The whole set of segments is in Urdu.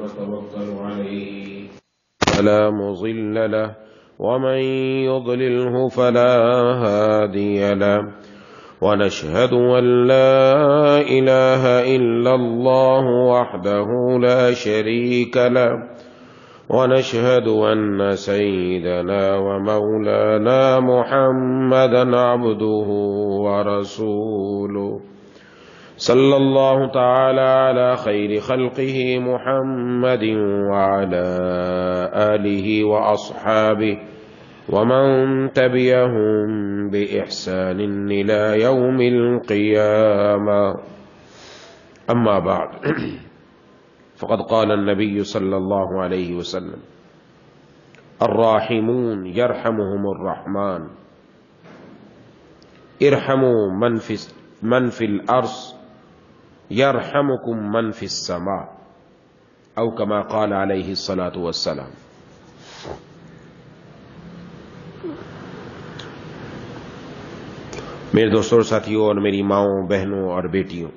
ونتوكل عليه فلا مضل له ومن يضلله فلا هادي له ونشهد أن لا إله إلا الله وحده لا شريك له ونشهد أن سيدنا ومولانا محمدا عبده ورسوله صلى الله تعالى على خير خلقه محمد وعلى آله وأصحابه ومن تبعهم بإحسان إلى يوم القيامة أما بعد فقد قال النبي صلى الله عليه وسلم الراحمون يرحمهم الرحمن ارحموا من في الأرض يرحمكم من في السماء أو كما قال عليه الصلاة والسلام۔ میرے دوستوں اور ساتھیوں اور میری ماؤں بہنوں اور بیٹیوں،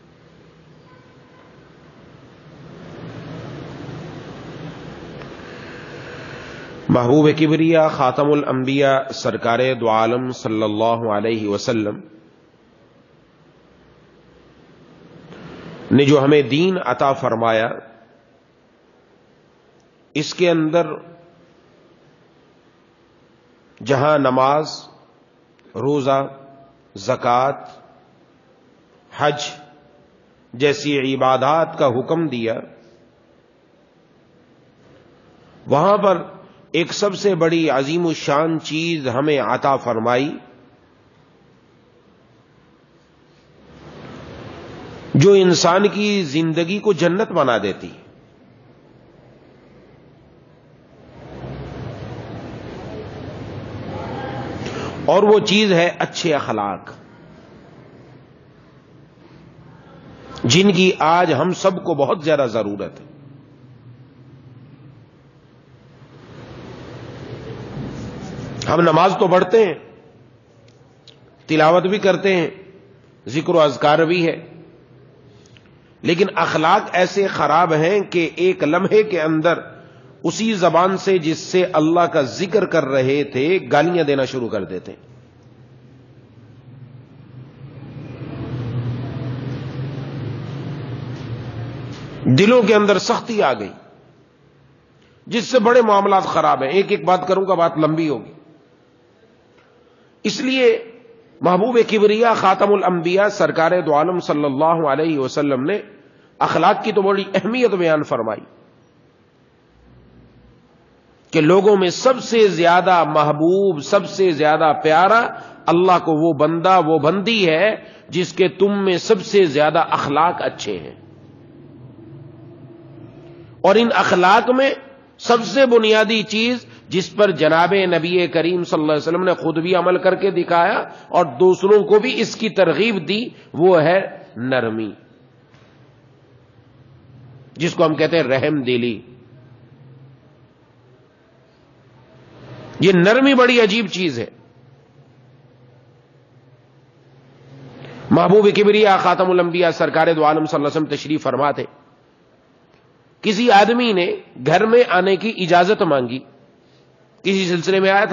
محبوب کبریا خاتم الانبیاء سرکار دو عالم صلی اللہ علیہ وسلم نے جو ہمیں دین عطا فرمایا، اس کے اندر جہاں نماز، روزہ، زکوٰۃ، حج جیسی عبادات کا حکم دیا، وہاں پر ایک سب سے بڑی عظیم الشان چیز ہمیں عطا فرمائی جو انسان کی زندگی کو جنت بنا دیتی، اور وہ چیز ہے اچھے اخلاق، جن کی آج ہم سب کو بہت زیادہ ضرورت ہے۔ ہم نماز تو پڑھتے ہیں، تلاوت بھی کرتے ہیں، ذکر و اذکار بھی ہے، لیکن اخلاق ایسے خراب ہیں کہ ایک لمحے کے اندر اسی زبان سے جس سے اللہ کا ذکر کر رہے تھے گالیاں دینا شروع کر دیتے ہیں۔ دلوں کے اندر سختی آ گئی، جس سے بڑے معاملات خراب ہیں۔ ایک ایک بات کروں گا، بات لمبی ہوگی، اس لیے محبوب کبریا خاتم الانبیاء سرکار دو عالم صلی اللہ علیہ وسلم نے اخلاق کی تو بڑی اہمیت بیان فرمائی کہ لوگوں میں سب سے زیادہ محبوب، سب سے زیادہ پیارا اللہ کو وہ بندہ، وہ بندی ہے جس کے تم میں سب سے زیادہ اخلاق اچھے ہیں، اور ان اخلاق میں سب سے بنیادی چیز جس پر جناب نبی کریم صلی اللہ علیہ وسلم نے خود بھی عمل کر کے دکھایا اور دوسروں کو بھی اس کی ترغیب دی، وہ ہے نرمی، جس کو ہم کہتے ہیں رحم دلی۔ یہ نرمی بڑی عجیب چیز ہے۔ محبوب کبریا خاتم الانبیاء سرکار دو عالم صلی اللہ علیہ وسلم تشریف فرما تھے، کسی آدمی نے گھر میں آنے کی اجازت مانگی، کسی سلسلے میں آیا تھا،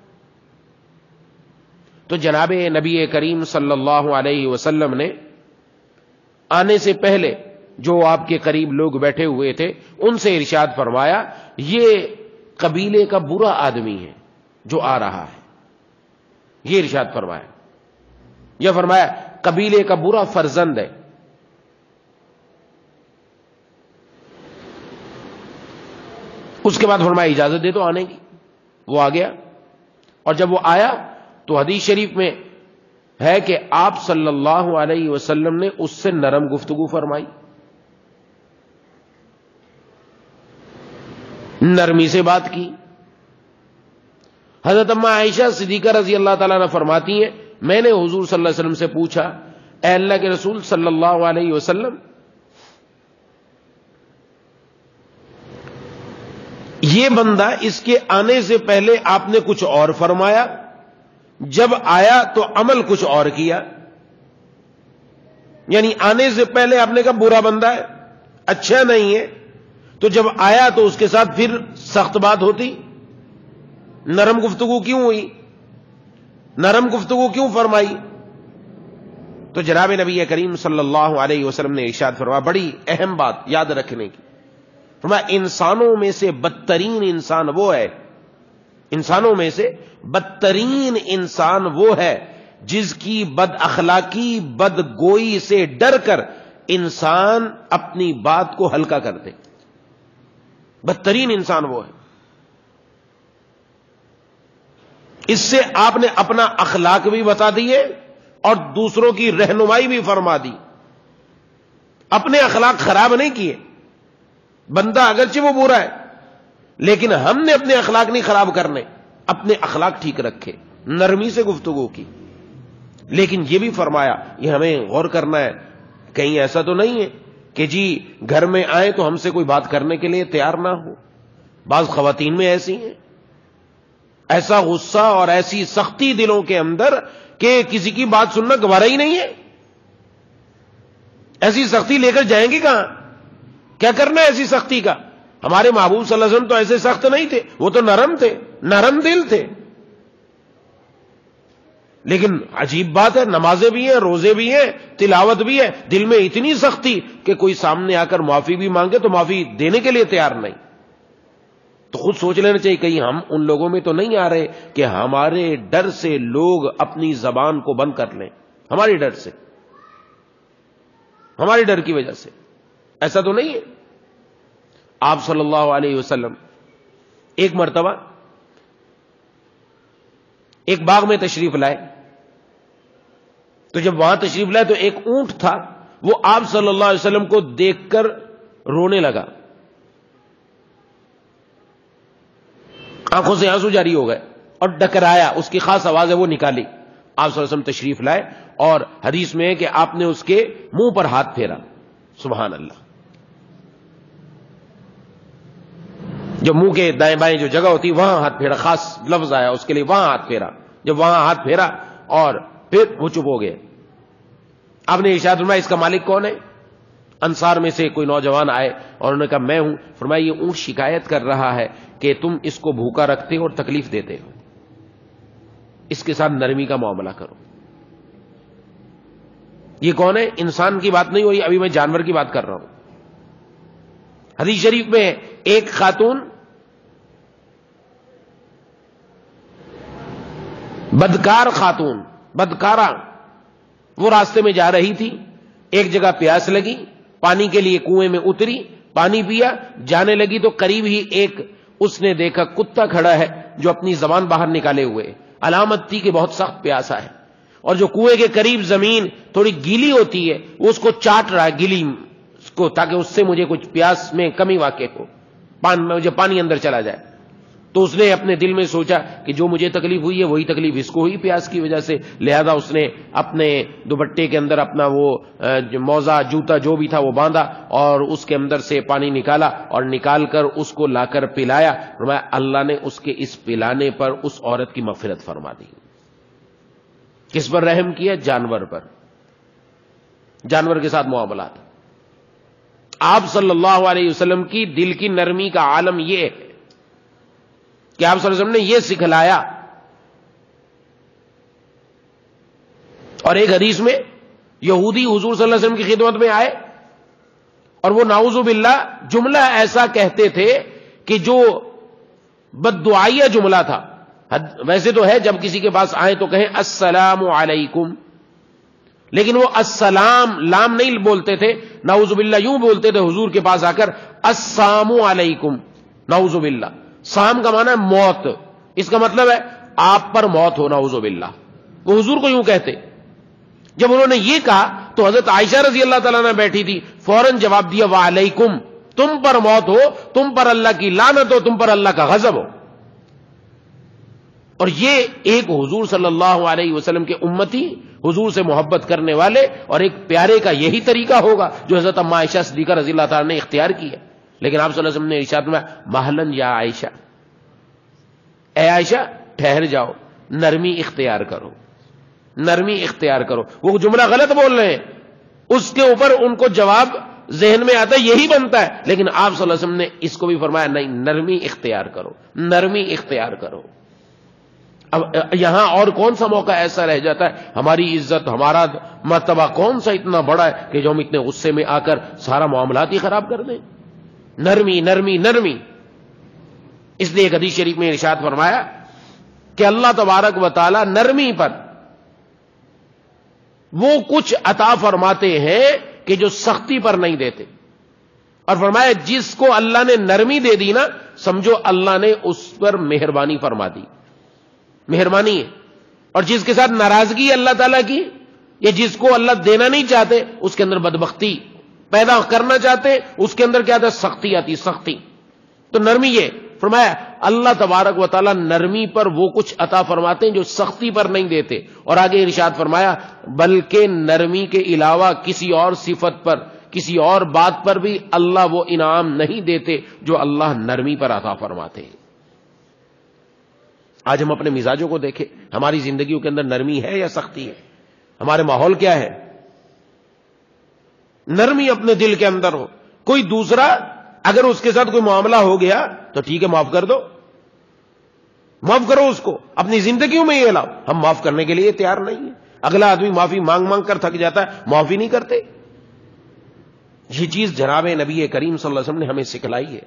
تو جناب نبی کریم صلی اللہ علیہ وسلم نے آنے سے پہلے جو آپ کے قریب لوگ بیٹھے ہوئے تھے ان سے ارشاد فرمایا، یہ قبیلے کا برا آدمی ہے جو آ رہا ہے۔ یہ ارشاد فرمایا، یہ فرمایا قبیلے کا برا فرزند ہے۔ اس کے بعد فرمایا اجازت دے دو آنے کی۔ وہ آ گیا، اور جب وہ آیا تو حدیث شریف میں ہے کہ آپ صلی اللہ علیہ وسلم نے اس سے نرم گفتگو فرمائی، نرمی سے بات کی۔ حضرت اماں عائشہ صدیقہ رضی اللہ تعالیٰ عنہ فرماتی ہیں، میں نے حضور صلی اللہ علیہ وسلم سے پوچھا، اے اللہ کے رسول صلی اللہ علیہ وسلم، یہ بندہ اس کے آنے سے پہلے آپ نے کچھ اور فرمایا، جب آیا تو عمل کچھ اور کیا، یعنی آنے سے پہلے آپ نے کہا برا بندہ ہے، اچھا نہیں ہے، تو جب آیا تو اس کے ساتھ پھر سخت بات ہوتی؟ نرم گفتگو کیوں ہوئی؟ نرم گفتگو کیوں فرمائی؟ تو جناب نبی کریم صلی اللہ علیہ وسلم نے ارشاد فرمایا، بڑی اہم بات یاد رکھنے کی، فرمایا انسانوں میں سے بدترین انسان وہ ہے، انسانوں میں سے بدترین انسان وہ ہے جس کی بد اخلاقی بد گوئی سے ڈر کر انسان اپنی بات کو ہلکا کر دے۔ بدترین انسان وہ ہے، اس سے آپ نے اپنا اخلاق بھی بتا دیے اور دوسروں کی رہنمائی بھی فرما دی۔ اپنے اخلاق خراب نہیں کیے، بندہ اگرچہ وہ برا ہے لیکن ہم نے اپنے اخلاق نہیں خراب کرنے، اپنے اخلاق ٹھیک رکھے، نرمی سے گفتگو کی۔ لیکن یہ بھی فرمایا، یہ ہمیں غور کرنا ہے، کہیں ایسا تو نہیں ہے کہ جی گھر میں آئے تو ہم سے کوئی بات کرنے کے لیے تیار نہ ہو۔ بعض خواتین میں ایسی ہیں، ایسا غصہ اور ایسی سختی دلوں کے اندر کہ کسی کی بات سننا گوارا ہی نہیں ہے۔ ایسی سختی لے کر جائیں گے کہاں؟ کیا کرنا ہے ایسی سختی کا؟ ہمارے محبوب صلی اللہ علیہ وسلم تو ایسے سخت نہیں تھے، وہ تو نرم تھے، نرم دل تھے۔ لیکن عجیب بات ہے، نمازیں بھی ہیں، روزے بھی ہیں، تلاوت بھی ہے، دل میں اتنی سختی کہ کوئی سامنے آ کر معافی بھی مانگے تو معافی دینے کے لیے تیار نہیں۔ تو خود سوچ لینا چاہیے کہیں ہم ان لوگوں میں تو نہیں آ رہے کہ ہمارے ڈر سے لوگ اپنی زبان کو بند کر لیں، ہمارے ڈر سے، ہمارے ڈر کی وجہ سے۔ ایسا تو نہیں ہے۔ آپ صلی اللہ علیہ وسلم ایک مرتبہ ایک باغ میں تشریف لائے، تو جب وہاں تشریف لائے تو ایک اونٹ تھا، وہ آپ صلی اللہ علیہ وسلم کو دیکھ کر رونے لگا، آنکھوں سے آنسو جاری ہو گئے اور ڈکرایا، اس کی خاص آواز ہے وہ نکالی۔ آپ صلی اللہ علیہ وسلم تشریف لائے اور حدیث میں ہے کہ آپ نے اس کے منہ پر ہاتھ پھیرا، سبحان اللہ، جب منہ کے دائیں بائیں جو جگہ ہوتی وہاں ہاتھ پھیرا، خاص لفظ آیا اس کے لیے، وہاں ہاتھ پھیرا۔ جب وہاں ہاتھ پھیرا اور پھر وہ چپ ہو گئے۔ آپ نے ارشاد فرمایا اس کا مالک کون ہے؟ انصار میں سے کوئی نوجوان آئے اور انہوں نے کہا میں ہوں۔ فرمایا یہ اونٹ شکایت کر رہا ہے کہ تم اس کو بھوکا رکھتے ہو اور تکلیف دیتے ہو، اس کے ساتھ نرمی کا معاملہ کرو۔ یہ کون ہے؟ انسان کی بات نہیں ہوئی، ابھی میں جانور کی بات کر رہا ہوں۔ حدیث شریف میں ایک خاتون بدکار خاتون، بدکارہ، وہ راستے میں جا رہی تھی، ایک جگہ پیاس لگی، پانی کے لیے کنویں میں اتری، پانی پیا، جانے لگی تو قریب ہی ایک اس نے دیکھا کتا کھڑا ہے جو اپنی زبان باہر نکالے ہوئے، علامت تھی کہ بہت سخت پیاسا ہے، اور جو کنویں کے قریب زمین تھوڑی گیلی ہوتی ہے وہ اس کو چاٹ رہا ہے، گیلی اس کو، تاکہ اس سے مجھے کچھ پیاس میں کمی واقع ہو، مجھے پانی اندر چلا جائے۔ تو اس نے اپنے دل میں سوچا کہ جو مجھے تکلیف ہوئی ہے وہی تکلیف اس کو ہوئی پیاس کی وجہ سے، لہذا اس نے اپنے دوپٹے کے اندر اپنا وہ موزہ جوتا جو بھی تھا وہ باندھا اور اس کے اندر سے پانی نکالا اور نکال کر اس کو لا کر پلایا۔ فرمایا اللہ نے اس کے اس پلانے پر اس عورت کی مغفرت فرما دی۔ کس پر رحم کیا؟ جانور پر، جانور کے ساتھ معاملات۔ آپ صلی اللہ علیہ وسلم کی دل کی نرمی کا عالم یہ ہے کہ آپ صلی اللہ علیہ وسلم نے یہ سکھلایا۔ اور ایک حدیث میں یہودی حضور صلی اللہ علیہ وسلم کی خدمت میں آئے اور وہ نعوذ باللہ جملہ ایسا کہتے تھے کہ جو بد دعائیہ جملہ تھا۔ ویسے تو ہے جب کسی کے پاس آئے تو کہیں السلام علیکم، لیکن وہ السلام لام نہیں بولتے تھے، نعوذ باللہ یوں بولتے تھے حضور کے پاس آ کر السلام علیکم، نعوذ باللہ۔ سام کا معنی ہے موت، اس کا مطلب ہے آپ پر موت ہو، نعوذ باللہ۔ وہ حضور کو یوں کہتے۔ جب انہوں نے یہ کہا تو حضرت عائشہ رضی اللہ تعالیٰ نے بیٹھی تھی، فوراً جواب دیا وعلیکم، تم پر موت ہو، تم پر اللہ کی لعنت ہو، تم پر اللہ کا غضب ہو۔ اور یہ ایک حضور صلی اللہ علیہ وسلم کے امتی، حضور سے محبت کرنے والے اور ایک پیارے کا یہی طریقہ ہوگا جو حضرت اما عائشہ صدیقہ رضی اللہ تعالیٰ نے اختیار کیا۔ لیکن آپ صلی اللہ علیہ وسلم نے ارشاد میں مہلن یا عائشہ، اے عائشہ ٹھہر جاؤ، نرمی اختیار کرو، نرمی اختیار کرو۔ وہ جملہ غلط بول رہے ہیں، اس کے اوپر ان کو جواب ذہن میں آتا ہے یہی بنتا ہے، لیکن آپ صلی اللہ علیہ وسلم نے اس کو بھی فرمایا نہیں، نرمی اختیار کرو، نرمی اختیار کرو۔ اب یہاں اور کون سا موقع ایسا رہ جاتا ہے، ہماری عزت، ہمارا مرتبہ کون سا اتنا بڑا ہے کہ جو ہم اتنے غصے میں آ کر سارا معاملات ہی خراب کر دیں؟ نرمی نرمی نرمی۔ اس لیے ایک حدیث شریف میں ارشاد فرمایا کہ اللہ تبارک و تعالی نرمی پر وہ کچھ عطا فرماتے ہیں کہ جو سختی پر نہیں دیتے، اور فرمایا جس کو اللہ نے نرمی دے دی نا، سمجھو اللہ نے اس پر مہربانی فرما دی، مہربانی ہے۔ اور جس کے ساتھ ناراضگی ہے اللہ تعالیٰ کی، یا جس کو اللہ دینا نہیں چاہتے اس کے اندر بدبختی پیدا کرنا چاہتے، اس کے اندر کیا آتا ہے؟ سختی آتی، سختی۔ تو نرمی یہ فرمایا اللہ تبارک و تعالی نرمی پر وہ کچھ عطا فرماتے ہیں جو سختی پر نہیں دیتے، اور آگے ارشاد فرمایا بلکہ نرمی کے علاوہ کسی اور صفت پر، کسی اور بات پر بھی اللہ وہ انعام نہیں دیتے جو اللہ نرمی پر عطا فرماتے ہیں۔ آج ہم اپنے مزاجوں کو دیکھیں، ہماری زندگیوں کے اندر نرمی ہے یا سختی ہے؟ ہمارے ماحول کیا ہے؟ نرمی اپنے دل کے اندر ہو، کوئی دوسرا اگر اس کے ساتھ کوئی معاملہ ہو گیا تو ٹھیک ہے معاف کر دو، معاف کرو اس کو، اپنی زندگیوں میں یہ لاؤ۔ ہم معاف کرنے کے لیے تیار نہیں ہیں، اگلا آدمی معافی مانگ مانگ کر تھک جاتا ہے، معافی نہیں کرتے۔ یہ چیز جناب نبی کریم صلی اللہ علیہ وسلم نے ہمیں سکھلائی ہے۔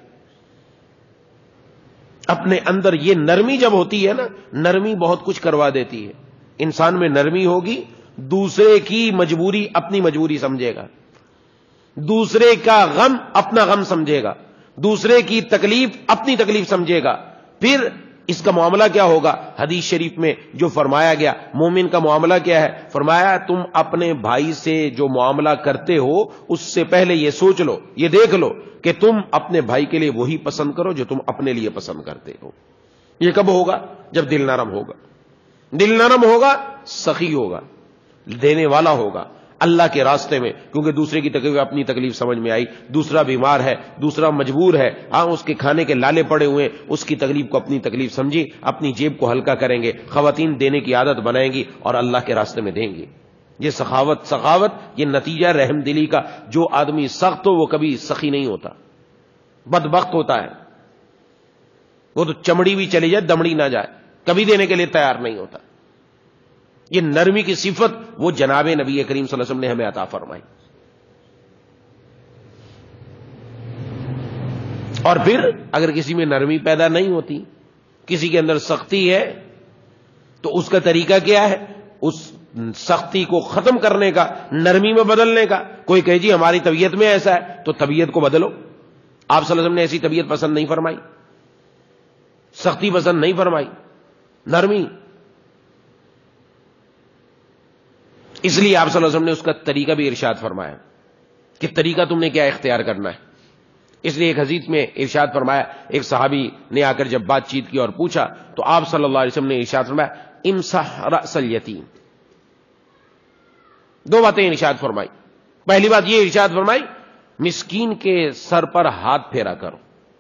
اپنے اندر یہ نرمی جب ہوتی ہے نا، نرمی بہت کچھ کروا دیتی ہے۔ انسان میں نرمی ہوگی، دوسرے کی مجبوری اپنی مجبوری سمجھے گا، دوسرے کا غم اپنا غم سمجھے گا، دوسرے کی تکلیف اپنی تکلیف سمجھے گا۔ پھر اس کا معاملہ کیا ہوگا؟ حدیث شریف میں جو فرمایا گیا مومن کا معاملہ کیا ہے، فرمایا تم اپنے بھائی سے جو معاملہ کرتے ہو اس سے پہلے یہ سوچ لو، یہ دیکھ لو کہ تم اپنے بھائی کے لیے وہی پسند کرو جو تم اپنے لیے پسند کرتے ہو۔ یہ کب ہوگا؟ جب دل نرم ہوگا۔ دل نرم ہوگا، سخی ہوگا، دینے والا ہوگا اللہ کے راستے میں، کیونکہ دوسرے کی تکلیف اپنی تکلیف سمجھ میں آئی۔ دوسرا بیمار ہے، دوسرا مجبور ہے، ہاں اس کے کھانے کے لالے پڑے ہوئے، اس کی تکلیف کو اپنی تکلیف سمجھی، اپنی جیب کو ہلکا کریں گے، خواتین دینے کی عادت بنائیں گی اور اللہ کے راستے میں دیں گی۔ یہ سخاوت یہ نتیجہ رحم دلی کا۔ جو آدمی سخت ہو وہ کبھی سخی نہیں ہوتا، بدبخت ہوتا ہے، وہ تو چمڑی بھی چلی جائے دمڑی نہ جائے، کبھی دینے کے لیے تیار نہیں ہوتا۔ یہ نرمی کی صفت وہ جناب نبی کریم صلی اللہ علیہ وسلم نے ہمیں عطا فرمائی۔ اور پھر اگر کسی میں نرمی پیدا نہیں ہوتی، کسی کے اندر سختی ہے، تو اس کا طریقہ کیا ہے؟ اس سختی کو ختم کرنے کا، نرمی میں بدلنے کا۔ کوئی کہے جی ہماری طبیعت میں ایسا ہے، تو طبیعت کو بدلو۔ آپ صلی اللہ علیہ وسلم نے ایسی طبیعت پسند نہیں فرمائی، سختی پسند نہیں فرمائی، نرمی۔ اس لیے آپ صلی اللہ علیہ وسلم نے اس کا طریقہ بھی ارشاد فرمایا کہ طریقہ تم نے کیا اختیار کرنا ہے۔ اس لیے ایک حدیث میں ارشاد فرمایا، ایک صحابی نے آ کر جب بات چیت کی اور پوچھا تو آپ صلی اللہ علیہ وسلم نے ارشاد فرمایا امسح رأس الیتیم۔ دو باتیں ارشاد فرمائی۔ پہلی بات یہ ارشاد فرمائی مسکین کے سر پر ہاتھ پھیرا کرو،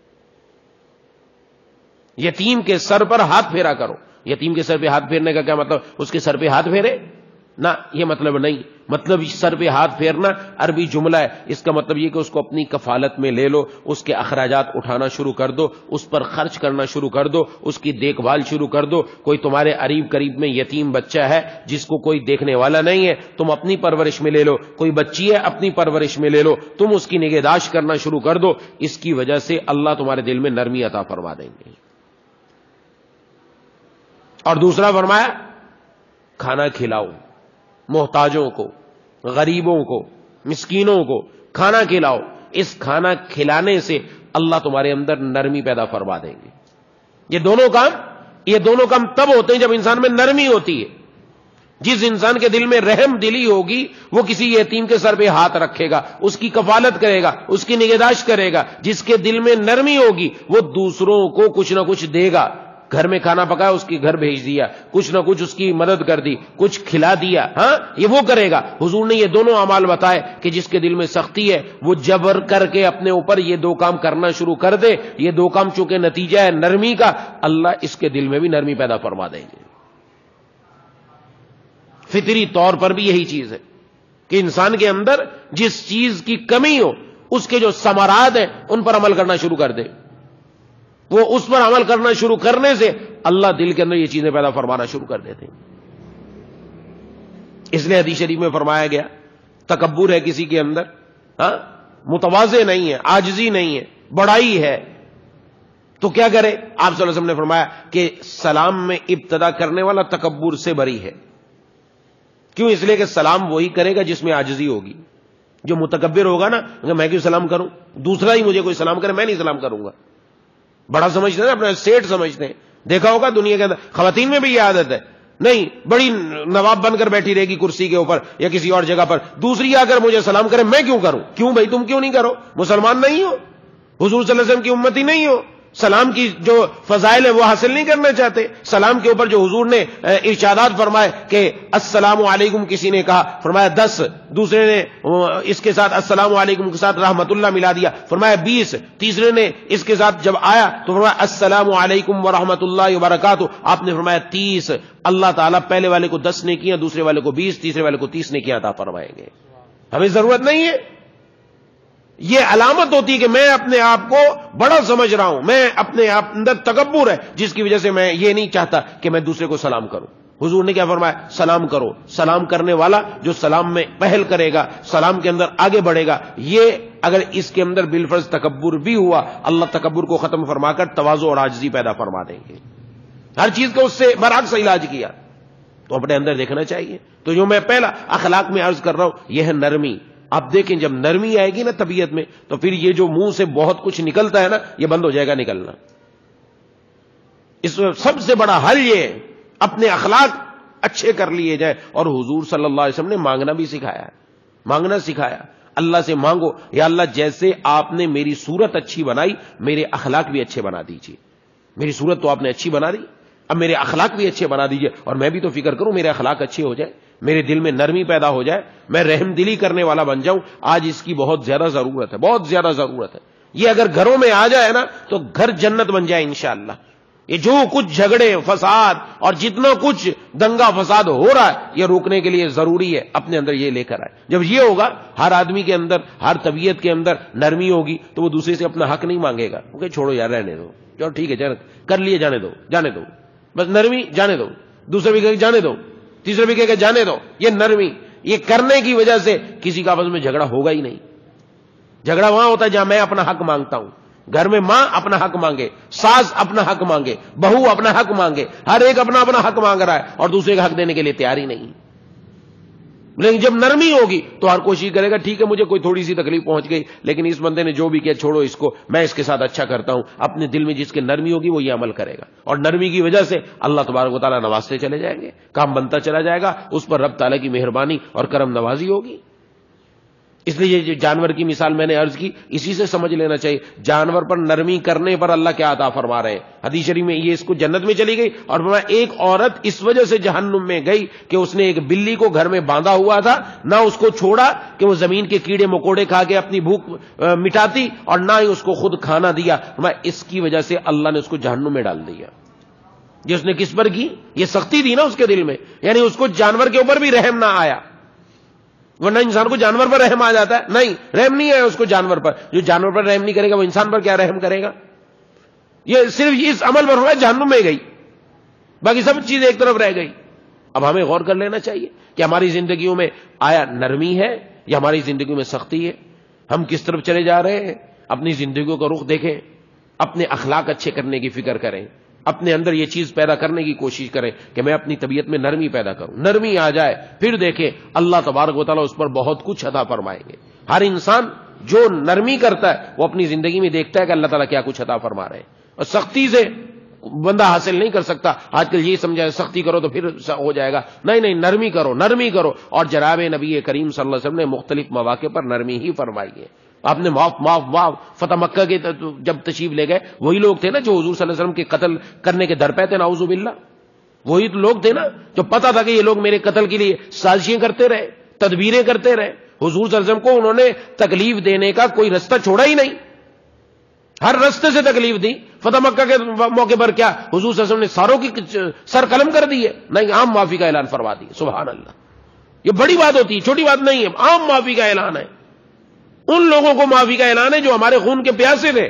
یتیم کے سر پر ہاتھ پھیرا کرو۔ یتیم کے سر پہ ہاتھ پھیرنے کا کیا مطلب؟ اس کے سر پہ ہاتھ پھیرے نہ، یہ مطلب نہیں۔ مطلب سر پہ ہاتھ پھیرنا عربی جملہ ہے، اس کا مطلب یہ کہ اس کو اپنی کفالت میں لے لو، اس کے اخراجات اٹھانا شروع کر دو، اس پر خرچ کرنا شروع کر دو، اس کی دیکھ بھال شروع کر دو۔ کوئی تمہارے قریب میں یتیم بچہ ہے جس کو کوئی دیکھنے والا نہیں ہے، تم اپنی پرورش میں لے لو۔ کوئی بچی ہے اپنی پرورش میں لے لو، تم اس کی نگہداشت کرنا شروع کر دو۔ اس کی وجہ سے اللہ تمہارے دل میں نرمی عطا فرما دیں گے۔ اور دوسرا فرمایا کھانا کھلاؤ، محتاجوں کو، غریبوں کو، مسکینوں کو کھانا کھلاؤ۔ اس کھانا کھلانے سے اللہ تمہارے اندر نرمی پیدا فرما دیں گے۔ یہ دونوں کام تب ہوتے ہیں جب انسان میں نرمی ہوتی ہے۔ جس انسان کے دل میں رحم دلی ہوگی وہ کسی یتیم کے سر پہ ہاتھ رکھے گا، اس کی کفالت کرے گا، اس کی نگہداشت کرے گا۔ جس کے دل میں نرمی ہوگی وہ دوسروں کو کچھ نہ کچھ دے گا۔ گھر میں کھانا پکایا اس کی گھر بھیج دیا، کچھ نہ کچھ اس کی مدد کر دی، کچھ کھلا دیا، ہاں یہ وہ کرے گا۔ حضور نے یہ دونوں اعمال بتائے کہ جس کے دل میں سختی ہے وہ جبر کر کے اپنے اوپر یہ دو کام کرنا شروع کر دے، یہ دو کام چونکہ نتیجہ ہے نرمی کا، اللہ اس کے دل میں بھی نرمی پیدا فرما دیں گے۔ فطری طور پر بھی یہی چیز ہے کہ انسان کے اندر جس چیز کی کمی ہو اس کے جو ثمرات ہیں ان پر عمل کرنا شروع کر دے. وہ اس پر عمل کرنا شروع کرنے سے اللہ دل کے اندر یہ چیزیں پیدا فرمانا شروع کر دیتے ہیں. اس لیے حدیث شریف میں فرمایا گیا تکبر ہے کسی کے اندر, متواضع نہیں ہے, عاجزی نہیں ہے, بڑائی ہے, تو کیا کرے؟ آپ صلی اللہ علیہ وسلم نے فرمایا کہ سلام میں ابتدا کرنے والا تکبر سے بری ہے. کیوں؟ اس لیے کہ سلام وہی کرے گا جس میں عاجزی ہوگی. جو متکبر ہوگا نا, میں کیوں سلام کروں, دوسرا ہی مجھے کوئی سلام کرے میں نہیں سلام کروں گا. بڑا سمجھتے ہیں اپنا سیٹ سمجھتے ہیں. دیکھا ہوگا دنیا کے اندر خواتین میں بھی یہ عادت ہے, نہیں بڑی نواب بن کر بیٹھی رہے گی کرسی کے اوپر یا کسی اور جگہ پر, دوسری آ کر مجھے سلام کرے میں کیوں کروں. کیوں بھائی تم کیوں نہیں کرو؟ مسلمان نہیں ہو, حضور صلی اللہ علیہ وسلم کی امتی نہیں ہو, سلام کی جو فضائل ہیں وہ حاصل نہیں کرنا چاہتے. سلام کے اوپر جو حضور نے ارشادات فرمائے کہ السلام علیکم کسی نے کہا فرمایا 10, دوسرے نے اس کے ساتھ السلام علیکم کے ساتھ رحمت اللہ ملا دیا فرمایا 20, تیسرے نے اس کے ساتھ جب آیا تو فرمایا السلام علیکم ورحمت اللہ وبرکاتہ, آپ نے فرمایا 30. اللہ تعالیٰ پہلے والے کو 10 نے کیا, دوسرے والے کو 20, تیسرے والے کو 30 نے کیا عطا فرمائیں گے. ہمیں ضرورت نہیں ہے. یہ علامت ہوتی ہے کہ میں اپنے آپ کو بڑا سمجھ رہا ہوں, میں اپنے آپ اندر تکبر ہے جس کی وجہ سے میں یہ نہیں چاہتا کہ میں دوسرے کو سلام کروں. حضور نے کیا فرمایا؟ سلام کرو. سلام کرنے والا جو سلام میں پہل کرے گا, سلام کے اندر آگے بڑھے گا, یہ اگر اس کے اندر بالفرض تکبر بھی ہوا, اللہ تکبر کو ختم فرما کر تواضع اور عاجزی پیدا فرما دیں گے. ہر چیز کا اس سے برعکس علاج کیا تو اپنے اندر دیکھنا چاہیے. تو جو میں پہلا اخلاق میں عرض کر رہا ہوں یہ ہے نرمی. آپ دیکھیں جب نرمی آئے گی نا طبیعت میں تو پھر یہ جو منہ سے بہت کچھ نکلتا ہے نا یہ بند ہو جائے گا نکلنا. اس میں سب سے بڑا حل یہ ہے اپنے اخلاق اچھے کر لیے جائے. اور حضور صلی اللہ علیہ وسلم نے مانگنا بھی سکھایا ہے, مانگنا سکھایا. اللہ سے مانگو یا اللہ جیسے آپ نے میری صورت اچھی بنائی میرے اخلاق بھی اچھے بنا دیجیے. میری صورت تو آپ نے اچھی بنا دی, اب میرے اخلاق بھی اچھے بنا دیجیے, اور میں بھی تو فکر کروں میرے اخلاق اچھے ہو جائے, میرے دل میں نرمی پیدا ہو جائے, میں رحم دلی کرنے والا بن جاؤں. آج اس کی بہت زیادہ ضرورت ہے, بہت زیادہ ضرورت ہے. یہ اگر گھروں میں آ جائے نا تو گھر جنت بن جائے انشاءاللہ. یہ جو کچھ جھگڑے فساد اور جتنا کچھ دنگا فساد ہو رہا ہے یہ روکنے کے لیے ضروری ہے اپنے اندر یہ لے کر آئے. جب یہ ہوگا ہر آدمی کے اندر, ہر طبیعت کے اندر نرمی ہوگی تو وہ دوسرے سے اپنا حق نہیں مانگے گا. کہ چھوڑو یار رہنے دو, چلو ٹھیک ہے کر لیے, جانے دو جانے دو, بس نرمی جانے دو. دوسرے بھی کہے جانے دو, تیسرے بھی کہے جانے دو. یہ نرمی, یہ کرنے کی وجہ سے کسی کا آپس میں جھگڑا ہوگا ہی نہیں. جھگڑا وہاں ہوتا ہے جہاں میں اپنا حق مانگتا ہوں. گھر میں ماں اپنا حق مانگے, ساس اپنا حق مانگے, بہو اپنا حق مانگے, ہر ایک اپنا اپنا حق مانگ رہا ہے اور دوسرے کا حق دینے کے لیے تیار ہی نہیں. لیکن جب نرمی ہوگی تو ہر کوشش کرے گا ٹھیک ہے مجھے کوئی تھوڑی سی تکلیف پہنچ گئی لیکن اس بندے نے جو بھی کیا چھوڑو اس کو, میں اس کے ساتھ اچھا کرتا ہوں. اپنے دل میں جس کے نرمی ہوگی وہ یہ عمل کرے گا, اور نرمی کی وجہ سے اللہ تبارک و تعالیٰ نوازتے چلے جائیں گے, کام بنتا چلا جائے گا, اس پر رب تعالیٰ کی مہربانی اور کرم نوازی ہوگی. اس لیے یہ جانور کی مثال میں نے عرض کی, اسی سے سمجھ لینا چاہیے جانور پر نرمی کرنے پر اللہ کیا عطا فرما رہے ہیں. حدیث شریف میں یہ اس کو جنت میں چلی گئی, اور ایک عورت اس وجہ سے جہنم میں گئی کہ اس نے ایک بلی کو گھر میں باندھا ہوا تھا, نہ اس کو چھوڑا کہ وہ زمین کے کیڑے مکوڑے کھا کے اپنی بھوک مٹاتی, اور نہ ہی اس کو خود کھانا دیا. اس کی وجہ سے اللہ نے اس کو جہنم میں ڈال دیا. جس نے کس پر کی, یہ سختی تھی نا اس کے دل میں, یعنی اس کو جانور کے اوپر بھی رحم نہ آیا. ورنہ انسان کو جانور پر رحم آ جاتا ہے, نہیں رحم نہیں ہے اس کو جانور پر. جو جانور پر رحم نہیں کرے گا وہ انسان پر کیا رحم کرے گا. یہ صرف اس عمل پر ہوا ہے جہنم میں گئی, باقی سب چیزیں ایک طرف رہ گئی. اب ہمیں غور کر لینا چاہیے کہ ہماری زندگیوں میں آیا نرمی ہے یا ہماری زندگیوں میں سختی ہے, ہم کس طرف چلے جا رہے ہیں. اپنی زندگیوں کا رخ دیکھیں, اپنے اخلاق اچھے کرنے کی فکر کریں, اپنے اندر یہ چیز پیدا کرنے کی کوشش کریں کہ میں اپنی طبیعت میں نرمی پیدا کروں. نرمی آ جائے پھر دیکھیں اللہ تبارک و تعالیٰ اس پر بہت کچھ عطا فرمائیں گے. ہر انسان جو نرمی کرتا ہے وہ اپنی زندگی میں دیکھتا ہے کہ اللہ تعالیٰ کیا کچھ عطا فرما رہے ہیں, اور سختی سے بندہ حاصل نہیں کر سکتا. آج کل یہ سمجھا سختی کرو تو پھر ہو جائے گا, نہیں نرمی کرو, نرمی کرو. اور جناب نبی کریم صلی اللہ علیہ وسلم نے مختلف مواقع پر نرمی ہی فرمائی ہے. آپ نے معاف فتح مکہ کے جب تشریف لے گئے وہی لوگ تھے نا جو حضور صلی اللہ علیہ وسلم کے قتل کرنے کے در پہ تھے, نعوذ باللہ. وہی لوگ تھے نا جو پتا تھا کہ یہ لوگ میرے قتل کے لیے سازشیں کرتے رہے, تدبیریں کرتے رہے. حضور صلی اللہ علیہ وسلم کو انہوں نے تکلیف دینے کا کوئی رستہ چھوڑا ہی نہیں, ہر رستے سے تکلیف دی. فتح مکہ کے موقع پر کیا حضور صلی اللہ علیہ وسلم نے ساروں کی سر قلم کر دی ہے, نہیں عام معافی کا اعلان فرما دی. سبحان اللہ, یہ بڑی بات ہوتی ہے, چھوٹی بات نہیں ہے, عام معافی کا اعلان ہے. ان لوگوں کو معافی کا اعلان ہے جو ہمارے خون کے پیاسے تھے،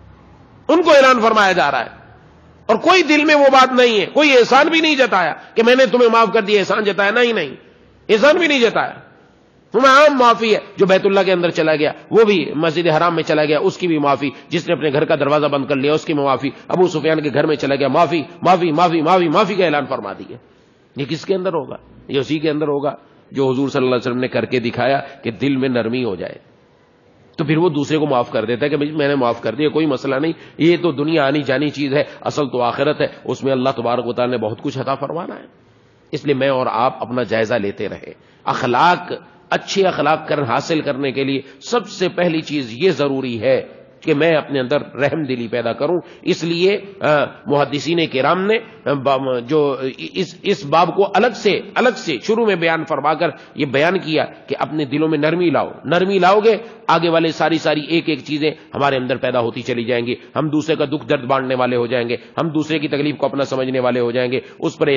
ان کو اعلان فرمایا جا رہا ہے، اور کوئی دل میں وہ بات نہیں ہے، کوئی احسان بھی نہیں جتایا کہ میں نے تمہیں معاف کر دیا، احسان جتایا، نہیں، احسان بھی نہیں جتایا۔ تمہیں عام معافی ہے، جو بیت اللہ کے اندر چلا گیا وہ بھی مسجد حرام میں چلا گیا، اس کی بھی معافی، جس نے اپنے گھر کا دروازہ بند کر لیا اس کی معافی، ابو سفیان کے گھر میں چلا گیا، معافی معافی معافی معافی معافی کا اعلان فرما دیا۔ یہ کس کے اندر ہوگا؟ یہ اسی کے اندر ہوگا جو حضور صلی اللہ علیہ وسلم نے کر کے دکھایا کہ دل میں نرمی ہو جائے، تو پھر وہ دوسرے کو معاف کر دیتا ہے کہ بھائی میں نے معاف کر دیا، کوئی مسئلہ نہیں، یہ تو دنیا آنی جانی چیز ہے، اصل تو آخرت ہے، اس میں اللہ تبارک و تعالی نے بہت کچھ عطا فرمانا ہے۔ اس لیے میں اور آپ اپنا جائزہ لیتے رہے۔ اخلاق، اچھے اخلاق حاصل کرنے کے لیے سب سے پہلی چیز یہ ضروری ہے کہ میں اپنے اندر رحم دلی پیدا کروں۔ اس لیے محدثین کرام نے جو اس باب کو الگ سے شروع میں بیان فرما کر یہ بیان کیا کہ اپنے دلوں میں نرمی لاؤ گے، آگے والے ساری ایک چیزیں ہمارے اندر پیدا ہوتی چلی جائیں گی، ہم دوسرے کا دکھ درد بانٹنے والے ہو جائیں گے، ہم دوسرے کی تکلیف کو اپنا سمجھنے والے ہو جائیں گے، اس پر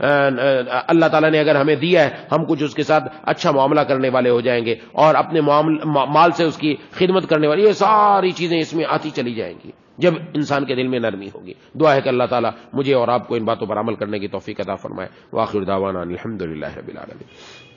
اللہ تعالیٰ نے اگر ہمیں دیا ہے ہم کچھ اس کے ساتھ اچھا معاملہ کرنے والے ہو جائیں گے، اور اپنے مال سے اس کی خدمت کرنے والے، یہ ساری چیزیں اس میں آتی چلی جائیں گی جب انسان کے دل میں نرمی ہوگی۔ دعا ہے کہ اللہ تعالیٰ مجھے اور آپ کو ان باتوں پر عمل کرنے کی توفیق عطا فرمائے۔ وآخر دعوانا الحمدللہ رب العالمین۔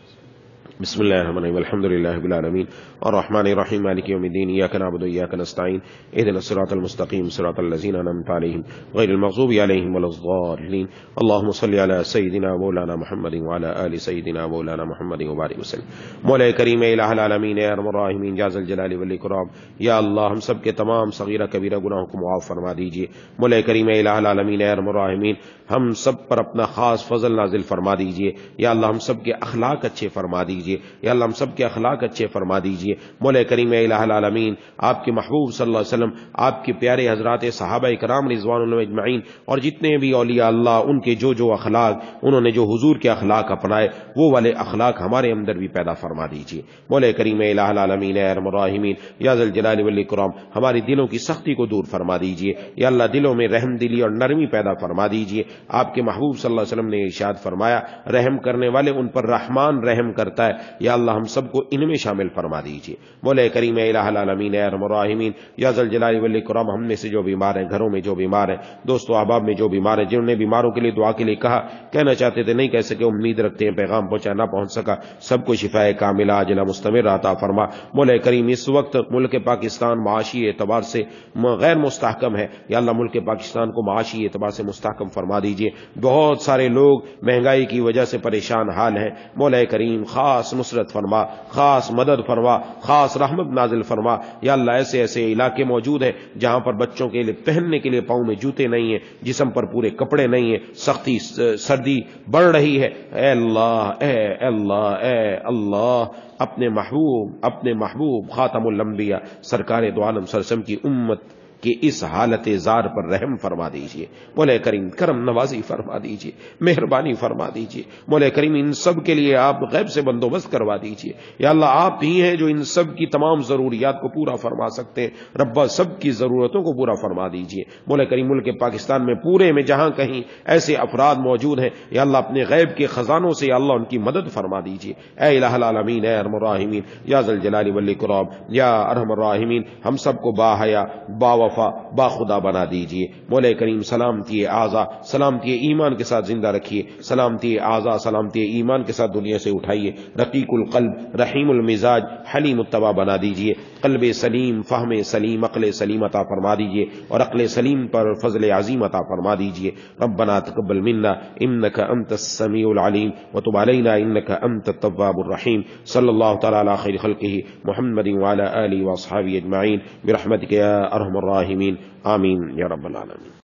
بسم اللہ الرحمن الرحیم، الحمد للہ رب العالمین الرحمن الرحیم مالک یوم الدین، ایاک نعبد وایاک نستعین، اهدنا الصراط المستقیم صراط الذین انعمت علیہم غیر المغضوب علیہم ولا الضالین۔ اللهم صل علی سیدنا مولانا محمد وعلی آل سیدنا مولانا محمد وبارک وسلم۔ مولا کریم الہ العالمین، اے ارحم الراحمین، یا ذا الجلال والاکرام، یا اللہ ہم سب کے تمام صغیرہ کبیرہ گناہوں کو معاف فرما دیجیے۔ مولا کریم الہ العالمین، اے ارحم الراحمین، ہم سب پر اپنا خاص فضل نازل فرما دیجیے۔ یا اللہ ہم سب کے اخلاق اچھے فرما دیجیے، یا اللہ ہم سب کے اخلاق اچھے فرما دیجیے۔ مولا کریم الہ العالمین، آپ کے محبوب صلی اللہ علیہ وسلم، آپ کے پیارے حضرات صحابہ کرام رضوان اللہ اجمعین، اور جتنے بھی اولیاء اللہ، ان کے جو اخلاق انہوں نے جو حضور کے اخلاق اپنائے، وہ والے اخلاق ہمارے اندر بھی پیدا فرما دیجیے۔ مولا کریم الہ العالمین، اے ارحم الراحمین، یا ذا الجلال والاکرام، ہماری دلوں کی سختی کو دور فرما دیجیے۔ یا اللہ دلوں میں رحم دلی اور نرمی پیدا فرما دیجیے۔ آپ کے محبوب صلی اللہ علیہ وسلم نے ارشاد فرمایا، رحم کرنے والے ان پر رحمان رحم کرتا ہے۔ یا اللہ ہم سب کو ان میں شامل فرما دیجیے۔ مولا کریم الہ العالمین، اے ارحم الراحمین، یا ذا الجلال والاکرام، ہم میں سے جو بیمار ہیں، گھروں میں جو بیمار ہیں، دوست و احباب میں جو بیمار ہیں، جنہوں نے بیماروں کے لیے دعا کے لیے کہنا چاہتے تھے نہیں کہہ سکے، امید رکھتے ہیں پیغام پہنچا نہ پہنچ سکا، سب کو شفاء کاملہ عاجلہ مستمر عطا فرما۔ مولا کریم اس وقت ملک پاکستان معاشی اعتبار سے غیر مستحکم ہے، یا اللہ ملک پاکستان کو معاشی اعتبار سے مستحکم فرما دیجیے۔ بہت سارے لوگ مہنگائی کی وجہ سے پریشان حال ہیں، مولا کریم خاص نصرت فرما، خاص مدد فرما، خاص رحمت نازل فرما۔ یا اللہ ایسے علاقے موجود ہیں جہاں پر بچوں کے لیے پہننے کے لیے پاؤں میں جوتے نہیں ہیں، جسم پر پورے کپڑے نہیں ہیں، سختی سردی بڑھ رہی ہے۔ اے اللہ، اے اللہ، اے اللہ، اپنے محبوب خاتم الانبیاء سرکار دو عالم صلی اللہ علیہ وسلم کی امت کہ اس حالت زار پر رحم فرما دیجئے۔ مولا کریم کرم نوازی فرما دیجئے، مہربانی فرما دیجئے۔ مولا کریم ان سب کے لیے آپ غیب سے بندوبست کروا دیجئے۔ یا اللہ آپ ہی ہیں جو ان سب کی تمام ضروریات کو پورا فرما سکتے ہیں، رب سب کی ضرورتوں کو پورا فرما دیجئے۔ مولا کریم ملک پاکستان میں پورے میں جہاں کہیں ایسے افراد موجود ہیں، یا اللہ اپنے غیب کے خزانوں سے یا اللہ ان کی مدد فرما دیجئے۔ اے الہ العالمین، اے ارحم الراحمین، یا ذا الجلال والاکرام، یا ارحم الراحمین، ہم سب کو با حیا، با با خدا بنا دیجئے۔ مولا کریم سلامتی اعضا، سلامتی ایمان کے ساتھ زندہ رکھیے، سلامتی اعضا، سلامتی ایمان کے ساتھ دنیا سے اٹھائیے۔ رقیق القلب، رحیم المزاج، حلیم الطبع بنا دیجئے۔ قلب سلیم، فہم سلیم، عقل سلیم عطا فرما دیجئے، اور عقل سلیم پر فضل عظیم عطا فرما دیجئے۔ ربنا تقبل منا انک انت السمیع العلیم وتب علینا انک انت التواب الرحیم۔ صلی اللہ تعالی علی خیر خلقہ محمد وعلی آلہ واصحابہ اجمعین برحمتک یا ارحم الراحمین، آمین یا رب العالمین۔